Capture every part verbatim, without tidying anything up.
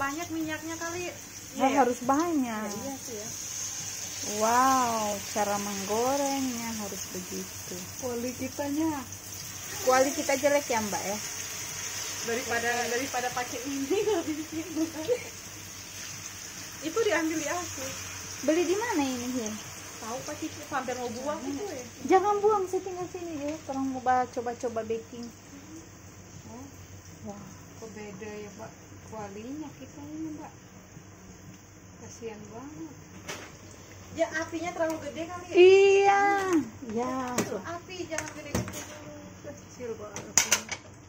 banyak minyaknya kali. Ya, ya harus banyak. Ya, iya sih ya. Wow, cara menggorengnya harus begitu. Kuali kitanya. Kuali kita jelek ya Mbak ya. Daripada daripada pakai ini lebih itu diambil di aku. Beli di mana ini ya? Tahu Pak Cici hampir mau buang itu ya. Jangan buang, saya tinggal sini deh. Tolong mau coba-coba baking. Oh, Wah, kok beda ya Pak kualinya kita ini Mbak. Kasihan banget. Ya apinya terlalu gede kali ya. iya, ya. Api jangan gede-gede dulu, kecil banget apinya.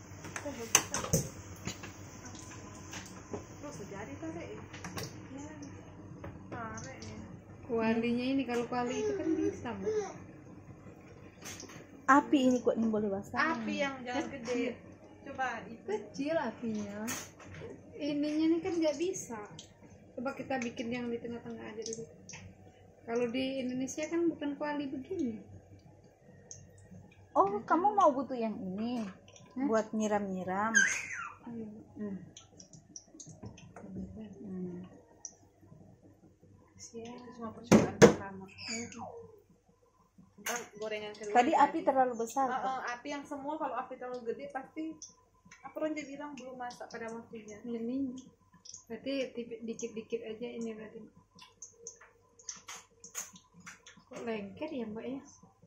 Terus jadi tarik ya. Tarik ya. Kualinya ini kalau kuali itu kan bisa Mbak. Api ini kok ini boleh basah. Api yang jangan gede. Coba itu Kecil apinya. Ininya nih kan nggak bisa. Coba kita bikin yang di tengah-tengah aja dulu. Kalau di Indonesia kan bukan kuali begini. Oh, kamu mau butuh yang ini? Hah? Buat nyiram-nyiram. Hmm. Hmm. ya, cuma percobaan pertama. Ntar gorengan kedua. Tadi api terlalu besar. Uh, uh, api yang semua kalau api terlalu gede pasti aku Ronja bilang belum masak pada waktunya. Ini berarti dikit-dikit aja ini berarti. Kok lengket ya Mbak ya?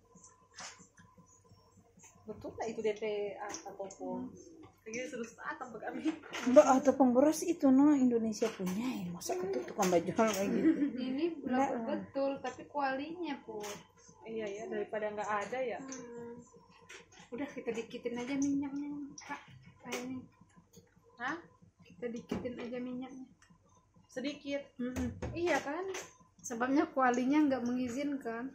Betul nggak itu D P ataupun kayak sudah datang ke kami. Mbak atau pengboros itu no Indonesia punya ya, masa itu tukang baju kayak gitu. Ini betul betul tapi kualinya pun. Iya ya, daripada nggak ada ya. Hmm. Udah kita dikitin aja minyaknya Kak. Kayaknya. Hah? Kita dikitin aja minyaknya. Sedikit. Hmm. Iya kan? Sebabnya kualinya nggak mengizinkan.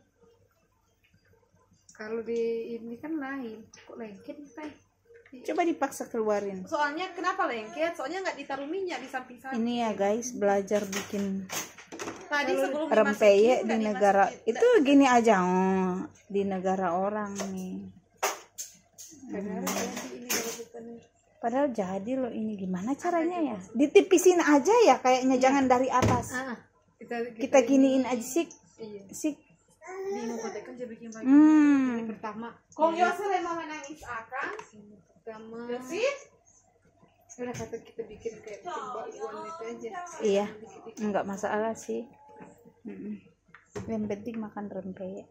Kalau di ini kan lain. Kok lengket Pak? Coba dipaksa keluarin. Soalnya kenapa lengket? Soalnya nggak ditaruh minyak di samping-samping. Ini ya guys, belajar bikin tadi sebelum rempeyek dimasukin, di negara dimasukin. itu gini aja, oh, di negara orang nih. Padahal Hmm. jadi ini kalau bukan Padahal jadi loh ini, gimana caranya ya? Ditipisin aja ya kayaknya, iya. Jangan dari atas. ah, kita, kita, Kita giniin aja sik, iya. sik. Bingung kotek kan jadi bikin baju. Ini Hmm. pertama. Kong Yosel emang menangis akan? Ini pertama. Bersih? Sudah kata kita bikin kayak bikin bakwan itu aja. Iya, enggak masalah sih. Mm-mm. Yang penting makan rempeyek.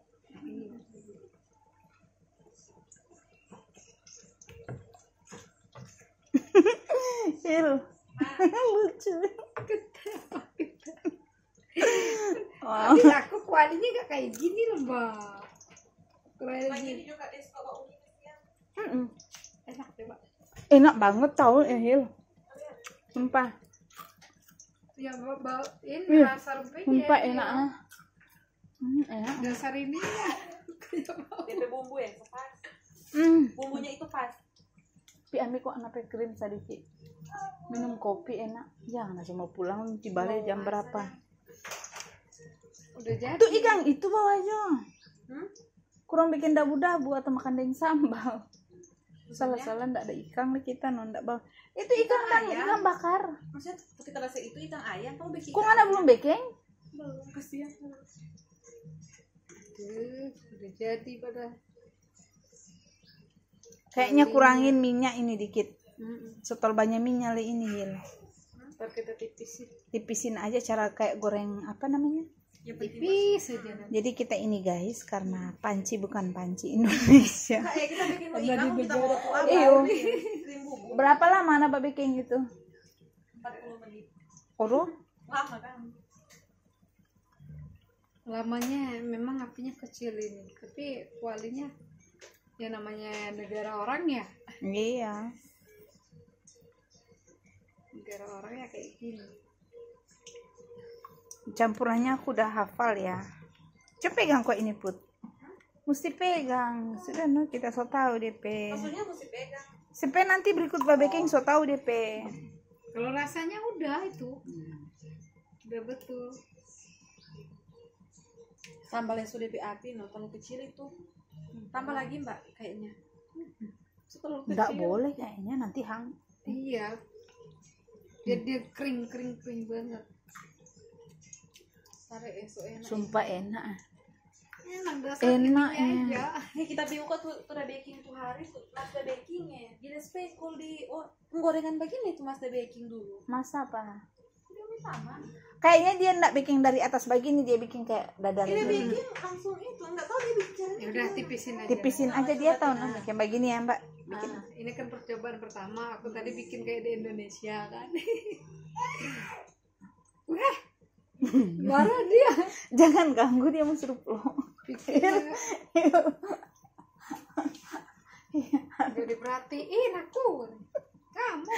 Il, lucu. Wow. Tapi aku kualinya nggak kayak gini loh Mbak. Kualinya Lagi gini. juga deh kalau uniknya. Mm-mm. Enak coba. Enak banget tau ya Il. Sumpah, Ya bawa ini Ih, rasa rempeyek. sumpah ya. enak ah. Hmm, enak. Dasar ini ya. D P bumbu ya, pas. Hmm. Bumbunya itu pas. Tapi ambil kok anak krim sedikit. Minum kopi enak. Jangan langsung mau pulang di balik jam berapa? Udah jadi. Tuh ikan itu bawa aja. Hmm? Kurang bikin dabu-dabu atau makan daging sambal. Salah-salah ndak ada ikan nih kita no ndak bawa. Itu ikan kan ayam. ikan bakar. Maksudnya kita rasa itu ikan ayam, kamu bikin Kok ikan mana ayam? belum baking? Belum, kasihan. Tuh, udah jadi pada. Kayaknya kurangin minyak ini dikit. Mm-mm. Setel banyak minyak li ini Hil. Ntar kita tipisin. Tipisin aja cara kayak goreng apa namanya? Ya penting. Tipis aja nanti. Jadi kita ini guys, karena panci bukan panci Indonesia. Kayak kita bikin Karena ikan, di kita mau apa? Iyo. Krim bumbu Berapa lama anak babe baking gitu? empat puluh menit. Kodo? Lama kan? Lamanya memang apinya kecil ini, tapi kualinya ya namanya negara orang ya. Iya. Negara orang ya kayak gini. Campurannya aku udah hafal ya. Coba pegang kok ini Put. Mesti pegang. Sudah no kita so tahu D P. Maksudnya mesti pegang. Sampai nanti berikut babeking so tahu D P. Kalau rasanya udah itu. Udah betul. Sambalnya sudah di api, no, terlalu kecil itu. Tambah lagi Mbak, kayaknya. Terlalu kecil. Enggak boleh kayaknya nanti hang. Iya. Dia dia kering kering kering banget. Sare esok enak. Sumpah enak. Enak dasar Enak, ini ya. aja. Nih kita buka tuh tuh udah baking tuh hari tuh mas udah bakingnya. Jadi spekul di oh, penggorengan begini tuh mas udah baking dulu. Masa apa? Udah sama. Kayaknya dia enggak bikin dari atas begini, dia bikin kayak dadar Ini gitu. baking langsung itu enggak tahu dia bikin caranya. Ya udah tipisin aja. Tipisin aja dia tahu nah kayak begini ya, Mbak. Bikin. Nah, ini kan percobaan pertama. Aku tadi bikin kayak di Indonesia kan. Wah, marah dia. Jangan ganggu dia mau suruh pulang. Pikir gak diperhatiin aku. Kamu.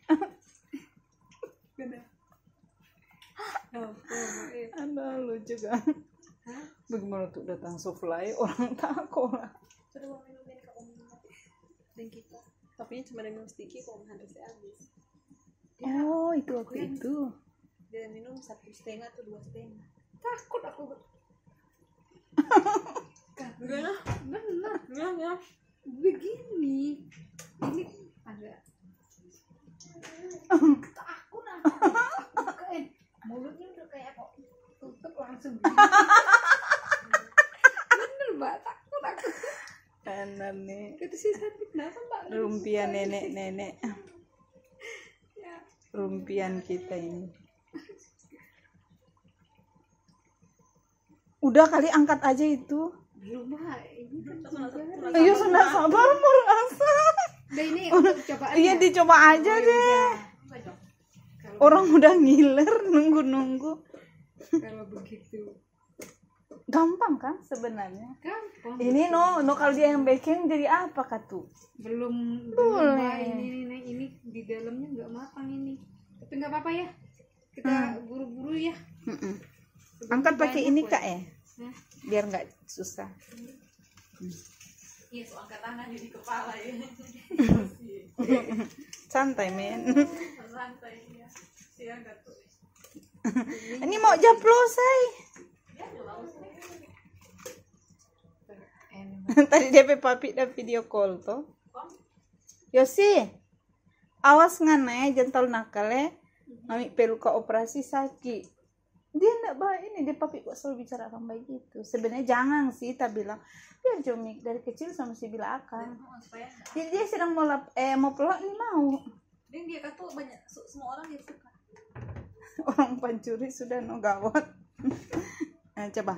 Ada lucu kan. Bagaimana tuh datang supply orang takut lah. Sudah mau minum ini kak minum. Dan kita. Tapi cuma dengan sticky kok habis habis. Oh itu waktu itu. Dia minum satu setengah atau dua setengah. Takut aku. Enggak lah. Benar. Enggak enggak. Begini. Ini agak aku nanti bukain mulutnya udah kayak kok tutup langsung gini. Bener mbak, takut aku. Kanan nih. Itu sih sakit kenapa mbak? Rumpian nenek-nenek. Ya. Rumpian kita ini. Udah kali angkat aja itu. Belum mbak, ini kan Iya sudah sabar merasa. udah ini untuk cobaan. Iya dicoba aja deh. Orang udah ngiler nunggu-nunggu. Kalau begitu Gampang kan sebenarnya. gampang. Ini no, no kalau dia yang baking jadi apa katu? belum belum mbak, Boleh. ini, ini ini di dalamnya nggak matang ini. Tapi nggak apa-apa ya. Kita buru-buru ya. Mm-mm. Angkat pakai ini kak ya, Hah? biar nggak susah. Iya, so angkat tangan di kepala ya. Santai men. Santai ya. Dia enggak tuh. Ini mau japlosai. Tadi dia pe papi dah video call tuh. Yosi, awas ngane jantal nakal ya. Mami perlu ke operasi sakit. Dia enggak baik ini, dia papi kok selalu bicara orang baik gitu. Sebenarnya jangan sih, tak bilang. Biar Jomik dari kecil sama si Bila akan. Supaya Jadi dia sedang mau lap, eh mau pelak nih mau. dan dia kan tuh banyak su- semua orang dia suka. Orang pencuri sudah no gawat. Nah, coba.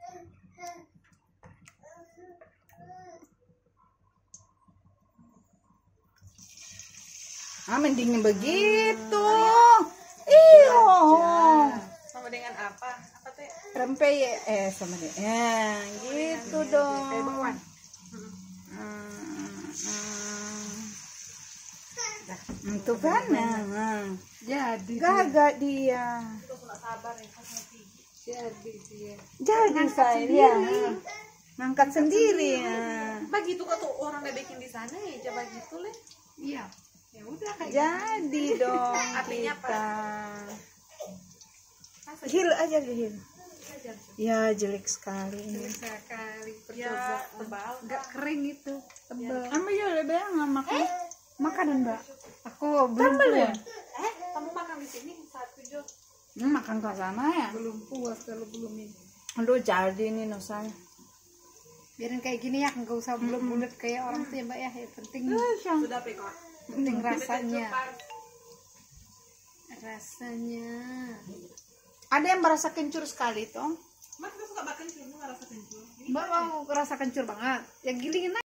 Ah, mendingin begitu. Iyo. Sama dengan apa? Apa teh? Rempey eh sama dia. Ya, gitu dong. Kayak bakwan. Hmm, hmm. Itu kan. Nah. Jadi Gagak dia. Kita sudah sabar ya pas mau pergi. jadi dia. Jadi saya dia. Ngangkat sendiri ya. Begitu kok tuh orang udah bikin di sana ya, coba gitu leh. Iya. Ya udah kayak Jadi dong Artinya kita. Hil aja Hil. Ya jelek sekali ini. sekali Ya, percobaan. tebal. Enggak kering itu, tebal. Ambil ya lebih nggak makan. Makanan mbak. Aku belum ya? puas. Eh, kamu makan di sini satu Jo. Hmm, makan ke sana ya. Belum puas kalau belum ini. Aduh jadi nih no saya. Biarin kayak gini ya, nggak usah bulat-bulat kayak orang tuh ya mbak ya. Yang penting Sudah pekok. penting rasanya. Rasanya. Ada yang merasa kencur sekali toh. Mas kita suka makan cuma rasa kencur. Mbak mau rasa kencur banget. Yang gilingin